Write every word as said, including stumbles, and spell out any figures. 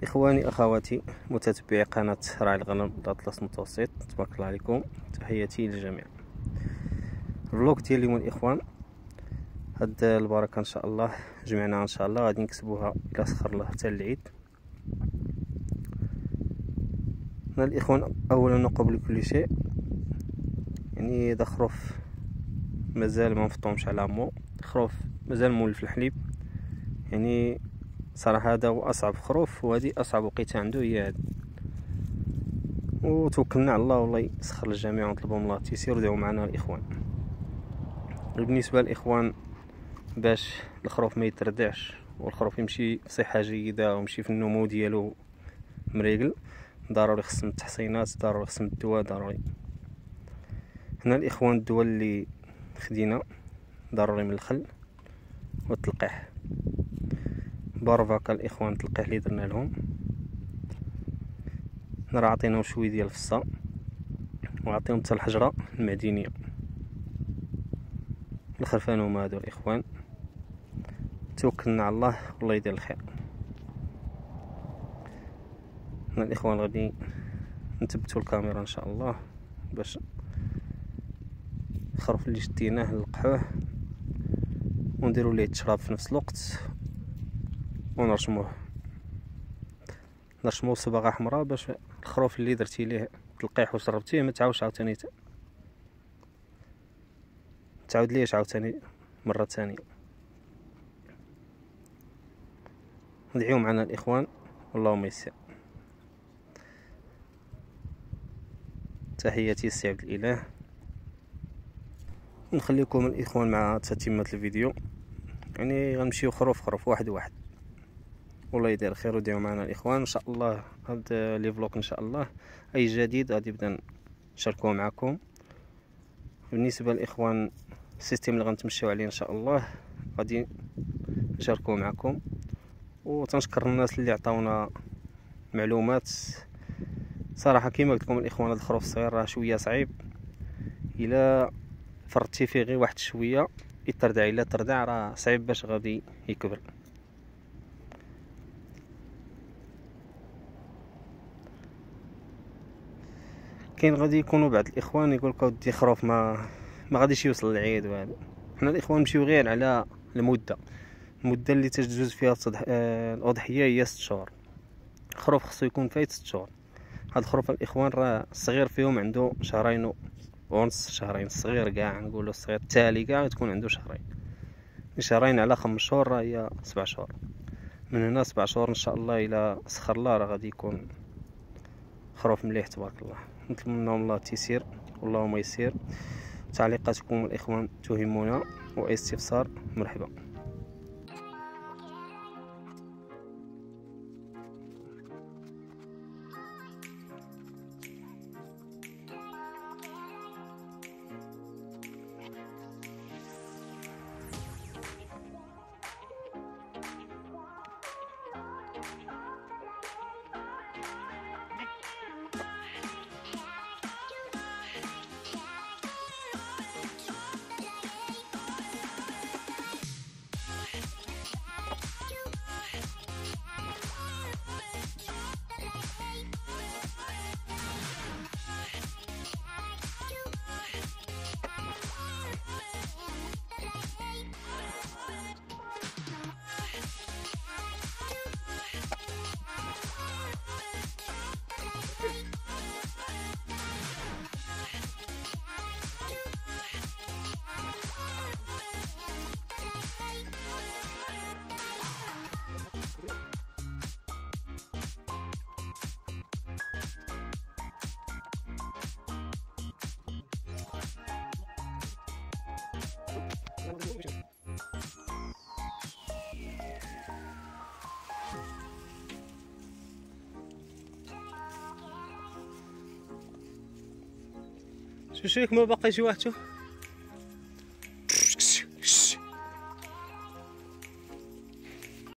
إخواني أخواتي متتبعي قناة راعي الغنم الأطلس المتوسط، تبارك الله عليكم، تحياتي للجميع. الفلوق ديال اليوم الإخوان، هاد البركة إن شاء الله جمعنا إن شاء الله غادي نكسبوها إلى سخر الله حتى العيد. هنا الإخوان، أولا وقبل كل شيء يعني هذا خروف مازال ما مفطومش على مو، خروف مازال مولف الحليب، يعني صراحة هذا هو أصعب خروف، وهذه أصعب وقيته عنده هي هذه. وتوكلنا على الله والله يسخر الجميع، ونطلبوا من الله التيسير ودعوا معنا الإخوان. بالنسبة للإخوان، باش الخروف ما يتردعش والخروف يمشي بصحة جيدة ويمشي في النمو ديالو مريقل، ضروري خصهم التحصينات، ضروري خصهم الدواء ضروري. هنا الإخوان الدواء اللي خدينا ضروري من الخل والتلقيح، بارفاكا الإخوان التلقيح اللي درنا لهم. هنا راه عطيناهم شويه ديال الفصة وعطيهم حتى الحجرة المعدنية. الخرفان هما هادو الإخوان، توكلنا على الله والله يدير الخير. هنا الإخوان غادي نثبتوا الكاميرا إن شاء الله باش الخروف اللي شديناه نلقحوه ونديروا ليه التشراب في نفس الوقت، ونرشموه نرشموه بصباغه حمراء باش الخروف اللي درتي ليه تلقيح وشربتيه ما تعاودش عاوتاني تعاود ليش عاوتاني مره ثانيه. ندعيو معنا الاخوان اللهم يسر. تحياتي السي عبد الاله. نخليكم الاخوان مع تتمه الفيديو، يعني غنمشيو خروف خروف واحد واحد، والله يدير خير. ودعوا معنا الاخوان ان شاء الله. هاد لي فلوق ان شاء الله اي جديد غادي نبدا نشاركوه معكم. بالنسبه للاخوان، السيستم اللي غنتمشيو عليه ان شاء الله غادي نشاركوه معكم. وتنشكر الناس اللي عطاونا معلومات. صراحه كيما قلت لكم الاخوان، هاد الخروف الصغير راه شويه صعيب، الا فرطتي فيه غير واحد شويه يتردع، الا تردع راه صعيب باش غادي يكبر. كاين غادي يكونوا بعض الاخوان يقول لك ودي خروف ما ما غاديش يوصل للعيد وهذا. حنا الاخوان نمشيو غير على المده المده اللي تجوز فيها التضح... آه... الاضحيه هي ست شهور. الخروف خصو يكون فايت ست شهور. هاد الخروف الاخوان راه الصغير فيهم عنده شهرين ونص، شهرين الصغير كاع، نقولوا الصغير التالي كاع تكون عنده شهرين. شهرين على خمس شهور راه هي سبع شهور. من هنا سبع شهور ان شاء الله الى سخر الله راه غادي يكون خروف مليح تبارك الله. نطلب منهم الله التيسير واللهم يسير. تعليقاتكم الاخوان تهمنا، واي استفسار مرحبا. شو شيك ما باقي شي واحد؟ شوف